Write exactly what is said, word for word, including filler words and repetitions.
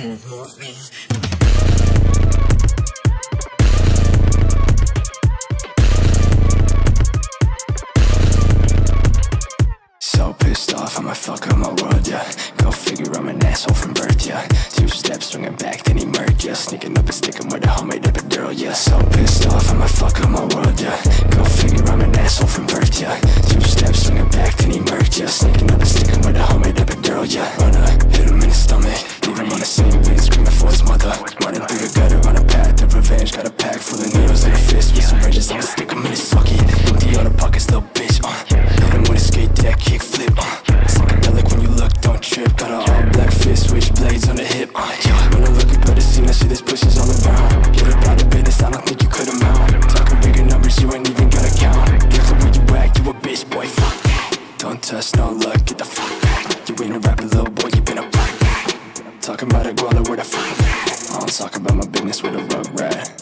So pissed off, I might fuck up my world, yeah. Go figure, I'm an asshole from birth, yeah. Two steps, swinging back, then he murked, yeah. Sneaking up and sticking with a homemade epidural, yeah. So pissed off, I might fuck up my world, yeah. Go figure, I'm an asshole from birth, yeah. Two steps, swinging back, then he murked, yeah. Sneaking up and sticking with a homemade epidural, yeah. Runner, hit him in the stomach, leave him on the same beat, screaming for his mother. Running through the gutter on a path of revenge, got a pack full of needles and a fist with some ridges. I'ma stick him in his socket, empty all the pockets, little bitch, uh. Hit him with a skate deck, kick flip, uh. Psychedelic when you look, don't trip. Got an all black fist, switch blades on the hip, uh. Yeah. When I look, you better see, I see this pushes all around. Get up out of business, I don't think you could amount. Talking bigger numbers, you ain't even gotta count. Get the way you act, you a bitch, boy, fuck that. Don't touch, no luck, get the fuck back. You ain't a rapper, little boy, you been a black. Talking about a guala, where the fuck. I don't talk about my business with a rug rat.